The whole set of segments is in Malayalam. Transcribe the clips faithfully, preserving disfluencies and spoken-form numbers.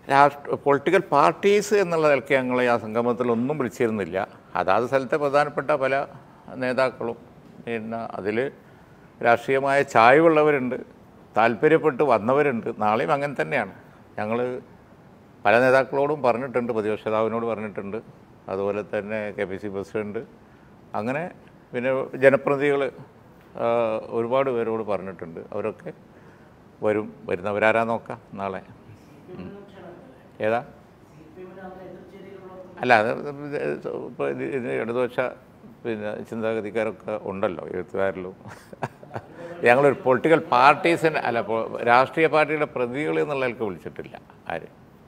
രാഷ്ട്ര പൊളിറ്റിക്കൽ പാർട്ടീസ് എന്നുള്ള നിലയ്ക്ക് ഞങ്ങളെ ആ സംഗമത്തിലൊന്നും വിളിച്ചിരുന്നില്ല. അതാത് സ്ഥലത്തെ പ്രധാനപ്പെട്ട പല നേതാക്കളും പിന്നെ അതിൽ രാഷ്ട്രീയമായ ചായ്വുള്ളവരുണ്ട്, താല്പര്യപ്പെട്ട് വന്നവരുണ്ട്. നാളെയും അങ്ങനെ തന്നെയാണ്. ഞങ്ങൾ പല നേതാക്കളോടും പറഞ്ഞിട്ടുണ്ട്, പ്രതിപക്ഷ നേതാവിനോട് പറഞ്ഞിട്ടുണ്ട്, അതുപോലെ തന്നെ കെ പി സി പ്രസിഡൻറ്റ്, അങ്ങനെ പിന്നെ ജനപ്രതിനിധികൾ ഒരുപാട് പേരോട് പറഞ്ഞിട്ടുണ്ട്. അവരൊക്കെ വരും. വരുന്നവരാരാ നോക്കാം നാളെ. ഏതാ അല്ല, അത് ഇപ്പോൾ ഇത് ഇടതുപക്ഷ പിന്നെ ചിന്താഗതിക്കാരൊക്കെ ഉണ്ടല്ലോ, എഴുത്തുകാരിലും. ഞങ്ങളൊരു പൊളിറ്റിക്കൽ പാർട്ടീസിന് അല്ല, രാഷ്ട്രീയ പാർട്ടിയുടെ പ്രതികൾ എന്നുള്ളതൊക്കെ വിളിച്ചിട്ടില്ല ആര്.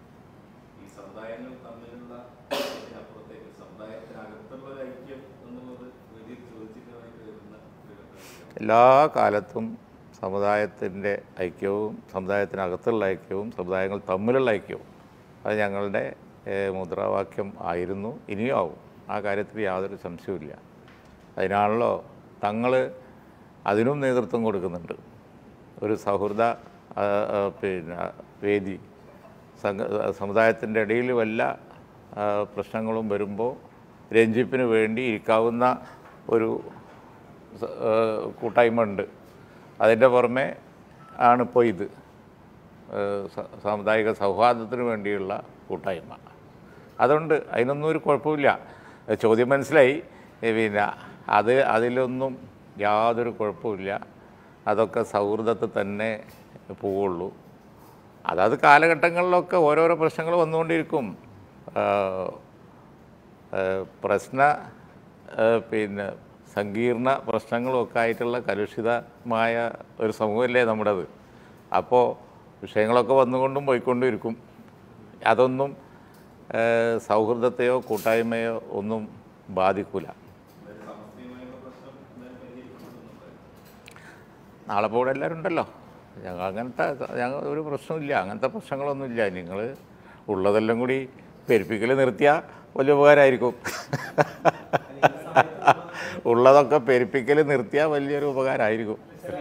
എല്ലാ കാലത്തും സമുദായത്തിൻ്റെ ഐക്യവും സമുദായത്തിനകത്തുള്ള ഐക്യവും സമുദായങ്ങൾ തമ്മിലുള്ള ഐക്യവും അത് ഞങ്ങളുടെ മുദ്രാവാക്യം ആയിരുന്നു, ഇനിയും ആവും. ആ കാര്യത്തിൽ യാതൊരു സംശയവുമില്ല. അതിനാണല്ലോ തങ്ങൾ അതിനും നേതൃത്വം കൊടുക്കുന്നുണ്ട്. ഒരു സൗഹൃദ പിന്നെ വേദി സംഘ സമുദായത്തിൻ്റെ ഇടയിൽ വല്ല പ്രശ്നങ്ങളും വരുമ്പോൾ രഞ്ജിപ്പിന് വേണ്ടി ഇരിക്കാവുന്ന ഒരു കൂട്ടായ്മ ഉണ്ട്. അതിൻ്റെ പുറമെ ആണിപ്പോൾ ഇത് സാമുദായിക സൗഹാർദ്ദത്തിന് വേണ്ടിയുള്ള കൂട്ടായ്മ. അതുകൊണ്ട് അതിനൊന്നും ഒരു കുഴപ്പമില്ല. ചോദ്യം മനസ്സിലായി. പിന്നെ അത് അതിലൊന്നും യാതൊരു കുഴപ്പമില്ല. അതൊക്കെ സൗഹൃദത്തിൽ തന്നെ പോവുള്ളൂ. അതാത് കാലഘട്ടങ്ങളിലൊക്കെ ഓരോരോ പ്രശ്നങ്ങൾ വന്നുകൊണ്ടിരിക്കും. പ്രശ്ന പിന്നെ സങ്കീർണ പ്രശ്നങ്ങളൊക്കെ ആയിട്ടുള്ള കലുഷിതമായ ഒരു സമൂഹമല്ലേ നമ്മുടേത്. അപ്പോൾ വിഷയങ്ങളൊക്കെ വന്നുകൊണ്ടും പോയിക്കൊണ്ടും ഇരിക്കും. അതൊന്നും സൗഹൃദത്തെയോ കൂട്ടായ്മയോ ഒന്നും ബാധിക്കില്ല. നാളെ ഇപ്പോൾ ഇവിടെ എല്ലാവരും ഉണ്ടല്ലോ. ഞങ്ങൾ അങ്ങനത്തെ ഞങ്ങൾ ഒരു പ്രശ്നമില്ല, അങ്ങനത്തെ പ്രശ്നങ്ങളൊന്നുമില്ല. നിങ്ങൾ ഉള്ളതെല്ലാം കൂടി പെരുപ്പിക്കൽ നിർത്തിയാൽ വലിയ ഉപകാരമായിരിക്കും. ഉള്ളതൊക്കെ പെരുപ്പിക്കൽ നിർത്തിയാൽ വലിയൊരു ഉപകാരമായിരിക്കും.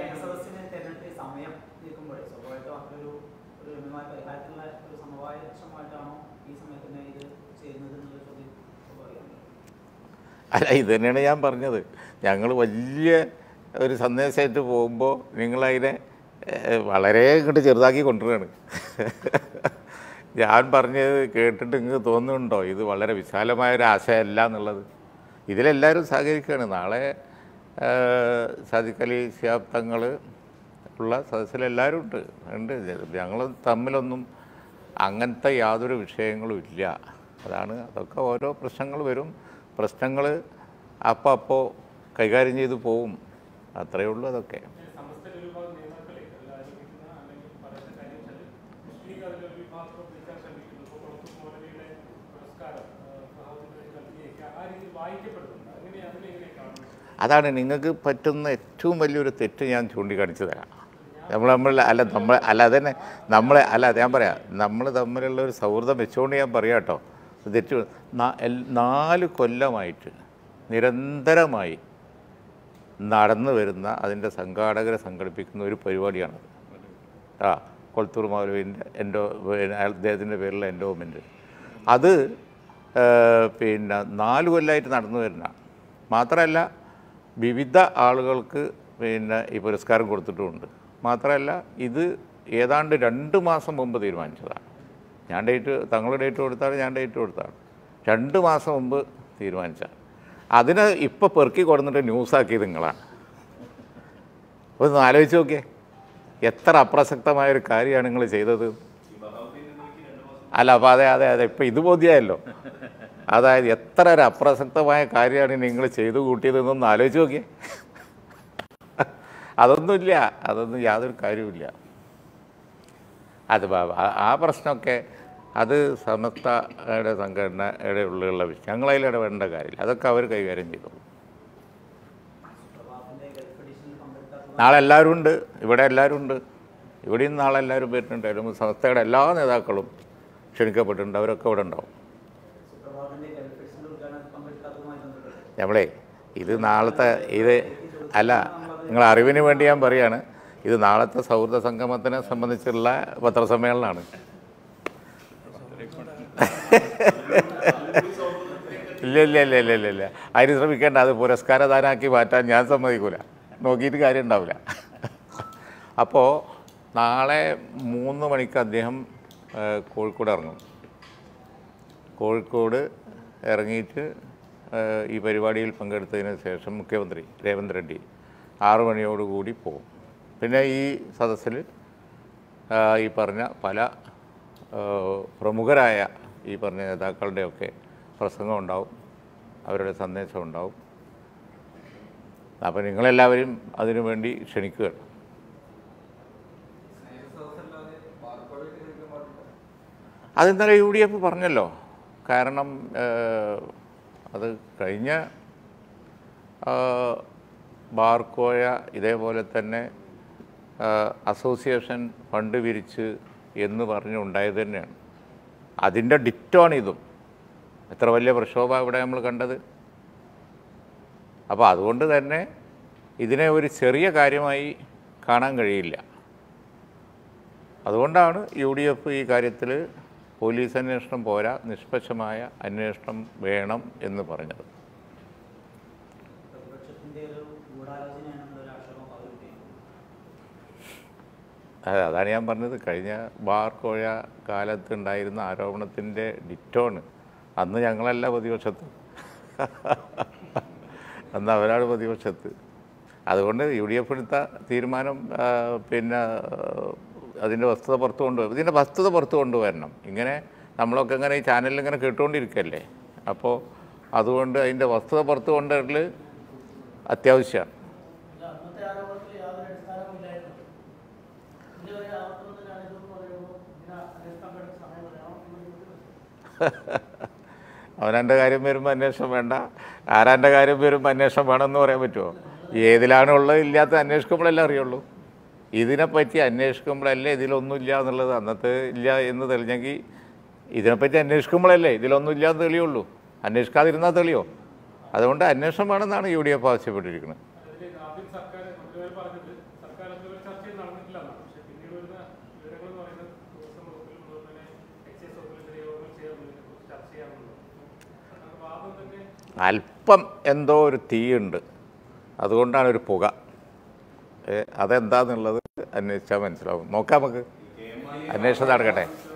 അല്ല, ഇത് തന്നെയാണ് ഞാൻ പറഞ്ഞത്. ഞങ്ങൾ വലിയ ഒരു സന്ദേശമായിട്ട് പോകുമ്പോൾ നിങ്ങളതിനെ വളരെ ഇങ്ങോട്ട് ചെറുതാക്കി കൊണ്ടുവരികയാണ്. ഞാൻ പറഞ്ഞത് കേട്ടിട്ട് നിങ്ങൾക്ക് തോന്നുന്നുണ്ടോ ഇത് വളരെ വിശാലമായൊരു ആശയമല്ല എന്നുള്ളത്? ഇതിലെല്ലാവരും സഹകരിക്കുകയാണ്. നാളെ സാദിഖ് അലി ശിഹാബ് തങ്ങൾ ഉള്ള സദസ്സിലെല്ലാവരും ഉണ്ട് ഉണ്ട് ഞങ്ങൾ തമ്മിലൊന്നും അങ്ങനത്തെ യാതൊരു വിഷയങ്ങളും ഇല്ല. അതാണ്, അതൊക്കെ ഓരോ പ്രശ്നങ്ങൾ വരും. പ്രശ്നങ്ങൾ അപ്പോൾ അപ്പോൾ കൈകാര്യം ചെയ്ത് പോവും. അത്രയേ ഉള്ളൂ. അതൊക്കെ അതാണ് നിങ്ങൾക്ക് പറ്റുന്ന ഏറ്റവും വലിയൊരു തെറ്റ് ഞാൻ ചൂണ്ടിക്കാണിച്ചു തരാം. നമ്മൾ നമ്മൾ അല്ല നമ്മൾ അല്ല അതന്നെ നമ്മളെ അല്ല ഞാൻ പറയാം, നമ്മൾ തമ്മിലുള്ള ഒരു സൗഹൃദം വെച്ചുകൊണ്ട് ഞാൻ പറയാം കേട്ടോ. തെറ്റ് നാല് കൊല്ലമായിട്ട് നിരന്തരമായി നടന്നു വരുന്ന അതിൻ്റെ സംഘാടകരെ സംഘടിപ്പിക്കുന്ന ഒരു പരിപാടിയാണത്. ആ കൊളത്തൂർ മൗലവിൻ്റെ എൻഡോ അദ്ദേഹത്തിൻ്റെ പേരിലുള്ള എൻഡോമെൻ്റ് അത് പിന്നെ നാല് കൊല്ലമായിട്ട് നടന്നു വരുന്ന മാത്രമല്ല വിവിധ ആളുകൾക്ക് പിന്നെ ഈ പുരസ്കാരം കൊടുത്തിട്ടുമുണ്ട്. മാത്രമല്ല ഇത് ഏതാണ്ട് രണ്ട് മാസം മുമ്പ് തീരുമാനിച്ചതാണ്. ഞാൻ ഡേറ്റ് തങ്ങൾ ഡേറ്റ് കൊടുത്താണ്, ഞാൻ ഡേറ്റ് കൊടുത്താണ്. രണ്ട് മാസം മുമ്പ് തീരുമാനിച്ചാണ്. അതിന് ഇപ്പോൾ പെറുക്കി കൊടുത്തിട്ട് ന്യൂസാക്കിയത് നിങ്ങളാണ്. ഒന്ന് ആലോചിച്ച് നോക്കിയേ, എത്ര അപ്രസക്തമായൊരു കാര്യമാണ് നിങ്ങൾ ചെയ്തത്. അല്ല അപ്പോൾ അതെ അതെ അതെ ഇപ്പോൾ ഇത് ബോധ്യമായല്ലോ. അതായത് എത്ര ഒരു അപ്രസക്തമായ കാര്യമാണ് നിങ്ങൾ ചെയ്തു കൂട്ടിയതെന്നൊന്ന് ആലോചിച്ച് നോക്കിയേ. അതൊന്നുമില്ല, അതൊന്നും യാതൊരു കാര്യവുമില്ല. അത് ആ പ്രശ്നമൊക്കെ അത് സമസ്തയുടെ സംഘടനയുടെ ഉള്ളിലുള്ള വിഷയം, ഞങ്ങളതിൽ ഇടപെടേണ്ട കാര്യമില്ല. അതൊക്കെ അവർ കൈകാര്യം ചെയ്തോളൂ. നാളെ എല്ലാവരും ഉണ്ട്, ഇവിടെ എല്ലാവരും ഉണ്ട്. ഇവിടെയും നാളെ എല്ലാവരും വരുന്നുണ്ട്. അതിലും സംസ്ഥയുടെ എല്ലാ നേതാക്കളും ക്ഷണിക്കപ്പെട്ടിട്ടുണ്ട്. അവരൊക്കെ ഇവിടെ ഉണ്ടാവും. നമ്മളെ ഇത് നാളത്തെ ഇത് അല്ല, നിങ്ങൾ അറിവിന് വേണ്ടി ഞാൻ പറയുകയാണ്, ഇത് നാളത്തെ സൗഹൃദ സംഗമത്തിനെ സംബന്ധിച്ചുള്ള പത്രസമ്മേളനമാണ്. ഇല്ല ഇല്ല ഇല്ല ഇല്ല ഇല്ല ഇല്ല അതിന് ശ്രമിക്കേണ്ട. അത് പുരസ്കാരദാനാക്കി മാറ്റാൻ ഞാൻ സമ്മതിക്കൂല. നോക്കിയിട്ട് കാര്യം ഉണ്ടാവില്ല. അപ്പോൾ നാളെ മൂന്ന് മണിക്ക് അദ്ദേഹം കോഴിക്കോട് ഇറങ്ങും. കോഴിക്കോട് ഇറങ്ങിയിട്ട് ഈ പരിപാടിയിൽ പങ്കെടുത്തതിന് ശേഷം മുഖ്യമന്ത്രി രേവന്ത് റെഡ്ഡി ആറു മണിയോടുകൂടി പോകും. പിന്നെ ഈ സദസ്സിൽ ഈ പറഞ്ഞ പല പ്രമുഖരായ ഈ പറഞ്ഞ നേതാക്കളുടെയൊക്കെ പ്രസംഗം ഉണ്ടാവും, അവരുടെ സന്ദേശം ഉണ്ടാവും. അപ്പോൾ നിങ്ങളെല്ലാവരും അതിനു വേണ്ടി ക്ഷണിക്കുകയാണ്. അതെന്താ യു ഡി എഫ് പറഞ്ഞല്ലോ. കാരണം അത് കഴിഞ്ഞ ബാർക്കോഴ ഇതേപോലെ തന്നെ അസോസിയേഷൻ ഫണ്ട് വിരിച്ച് എന്ന് പറഞ്ഞുണ്ടായത് തന്നെയാണ്. അതിൻ്റെ ഡിറ്റോണിതും. എത്ര വലിയ പ്രക്ഷോഭം ഇവിടെ നമ്മൾ കണ്ടത്. അപ്പോൾ അതുകൊണ്ട് തന്നെ ഇതിനെ ഒരു ചെറിയ കാര്യമായി കാണാൻ കഴിയില്ല. അതുകൊണ്ടാണ് യു ഡി എഫ് ഈ കാര്യത്തിൽ പോലീസ് അന്വേഷണം പോരാ, നിഷ്പക്ഷമായ അന്വേഷണം വേണം എന്ന് പറഞ്ഞത്. അതെ, അതാണ് ഞാൻ പറഞ്ഞത്. കഴിഞ്ഞ ബാർക്കോഴ കാലത്ത് ഉണ്ടായിരുന്ന ആരോപണത്തിൻ്റെ ഡിറ്റോണ്. അന്ന് ഞങ്ങളല്ല പ്രതിപക്ഷത്ത്, അന്ന് അവരാണ് പ്രതിപക്ഷത്ത്. അതുകൊണ്ട് യു ഡി എഫ് എടുത്ത തീരുമാനം പിന്നെ അതിൻ്റെ വസ്തുത പുറത്തു കൊണ്ടുവരും. ഇതിൻ്റെ വസ്തുത പുറത്തു കൊണ്ടുവരണം. ഇങ്ങനെ നമ്മളൊക്കെ ഇങ്ങനെ ഈ ചാനലിൽ ഇങ്ങനെ കേട്ടുകൊണ്ടിരിക്കുകയല്ലേ. അപ്പോൾ അതുകൊണ്ട് അതിൻ്റെ വസ്തുത പുറത്തു കൊണ്ടുവരൽ അത്യാവശ്യമാണ്. അവനൻ്റെ കാര്യം വരുമ്പോൾ അന്വേഷണം വേണ്ട, ആരാൻ്റെ കാര്യം വരുമ്പോൾ അന്വേഷണം വേണമെന്ന് പറയാൻ പറ്റുമോ? ഏതിലാണ് ഉള്ളത് ഇല്ലാത്ത അന്വേഷിക്കുമ്പോഴല്ലേ അറിയുള്ളൂ. ഇതിനെപ്പറ്റി അന്വേഷിക്കുമ്പോഴല്ലേ ഇതിലൊന്നുമില്ല എന്നുള്ളത്. അന്നത്തെ ഇല്ല എന്ന് തെളിഞ്ഞെങ്കിൽ ഇതിനെപ്പറ്റി അന്വേഷിക്കുമ്പോഴല്ലേ ഇതിലൊന്നുമില്ല എന്ന് തെളിയുള്ളൂ. അന്വേഷിക്കാതിരുന്നാൽ തെളിയോ? അതുകൊണ്ട് അന്വേഷണം വേണമെന്നാണ് യു ഡി എഫ് ആവശ്യപ്പെട്ടിരിക്കുന്നത്. അല്പം എന്തോ ഒരു തീയുണ്ട്, അതുകൊണ്ടാണ് ഒരു പുക. അതെന്താന്നുള്ളത് അന്വേഷിച്ചാൽ മനസ്സിലാവും. നോക്കാം, നമുക്ക് അന്വേഷണം നടക്കട്ടെ.